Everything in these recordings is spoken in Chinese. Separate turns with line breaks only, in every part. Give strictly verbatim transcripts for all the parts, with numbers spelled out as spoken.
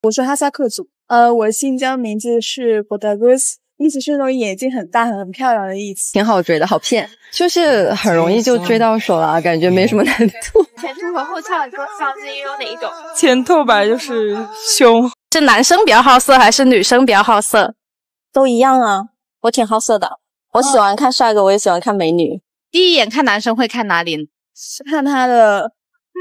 我是哈萨克族，呃，我新疆名字是博德戈斯，意思是那种眼睛很大、很漂亮的意思。
挺好追的，好骗，就是很容易就追到手了，感觉没什么难度。
前凸和后翘，你说上自于有哪一种？
前凸吧，就是胸。
是男生比较好色还是女生比较好色？
都一样啊，我挺好色的，我喜欢看帅哥，我也喜欢看美女。
第一眼看男生会看哪里？
是看他的。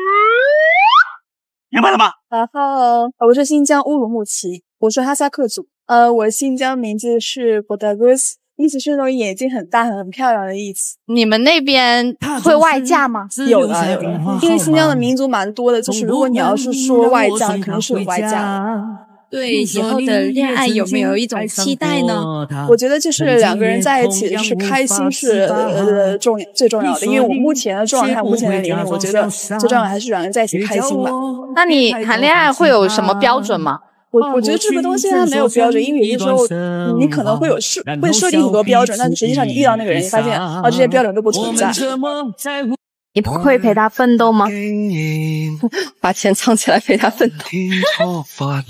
明白了吗？
然后我是新疆乌鲁木齐，我是哈萨克族，呃，我新疆名字是博德戈斯，意思是那种眼睛很大、很漂亮的意思。
你们那边会外嫁吗？
有的，有的，因为新疆的民族蛮多的，就是如果你要是说外嫁，肯定是有外嫁的。
对以后的恋爱有没有一种期待呢？
我觉得就是两个人在一起就是开心是呃重最重要的，因为我目前的状态、目前的年龄，我觉得最重要还是两个人在一起开心吧。
那你谈恋爱会有什么标准吗？
我我觉得这个东西它没有标准，因为有的时候你可能会有设会设定很多标准，但实际上你遇到那个人，你发现啊这些标准都不存在。
你会陪他奋斗吗？
把钱藏起来陪他奋斗。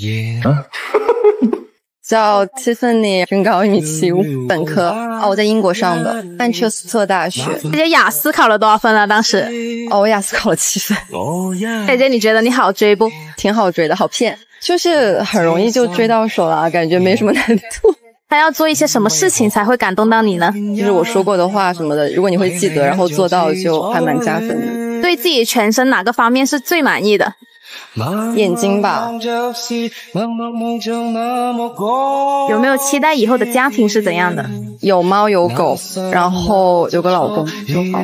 叫 Tiffany， 身高一米七五，本科。哦，我在英国上的曼彻斯特大学。
姐姐雅思考了多少分了？当时？
哦，我雅思考了七分。
姐姐，你觉得你好追不？
挺好追的，好骗，就是很容易就追到手了，感觉没什么难度。
他要做一些什么事情才会感动到你呢？
就是我说过的话什么的，如果你会记得，然后做到，就还蛮加分的。
对自己全身哪个方面是最满意的？
眼睛吧。
有没有期待以后的家庭是怎样的？
有猫有狗，然后有个老公就好。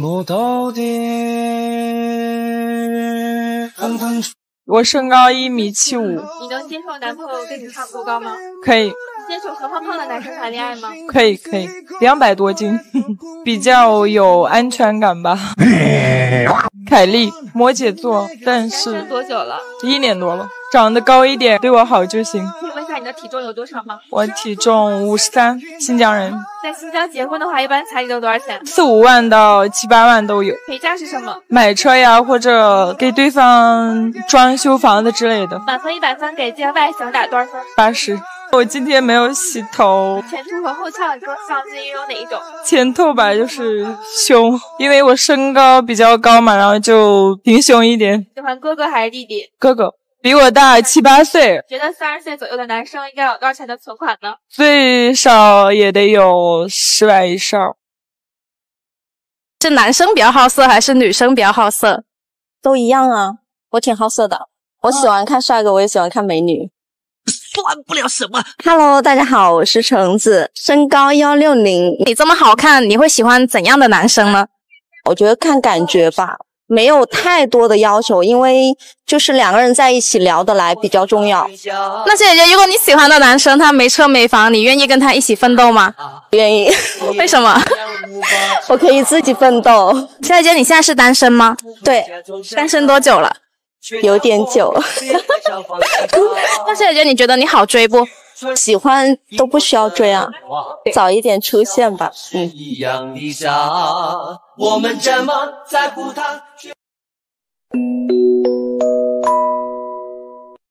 我身高一米七五。
你能接受男朋友跟你差不多高吗？
可以。
接受和胖胖的男生谈恋爱吗？
可以可以，两百多斤，比较有安全感吧。凯莉，摩羯座，但是
单身多久了？
一年多了。长得高一点，对我好就行。
可以问一下你的体重有多少吗？
我体重五十三，新疆人。
在新疆结婚的话，一般彩礼都多少钱？
四五万到七八万都有。
陪嫁是什么？
买车呀，或者给对方装修房子之类的。
满分一百分，给自己的外形打多少分？
八十。我今天没有洗头。
前凸和后翘，你说上自于有哪一种？
前凸吧，就是胸，因为我身高比较高嘛，然后就平胸一点。
喜欢哥哥还是弟弟？
哥哥，比我大七八岁。
觉得三十岁左右的男生应该有多少钱的存款呢？
最少也得有十万以上。
是男生比较好色还是女生比较好色？
都一样啊，我挺好色的，我喜欢看帅哥，我也喜欢看美女。
算不了什么。
Hello， 大家好，我是橙子，身高一六零。
你这么好看，你会喜欢怎样的男生呢？
我觉得看感觉吧，没有太多的要求，因为就是两个人在一起聊得来比较重要。
那姐姐，如果你喜欢的男生他没车没房，你愿意跟他一起奋斗吗？
愿意。
为什么？
我可以自己奋斗。
姐姐，你现在是单身吗？
对。
单身多久了？
有点久。
那姐姐，你觉得你好追不？
喜欢都不需要追啊，早一点出现吧。嗯。
我们怎么在乎他？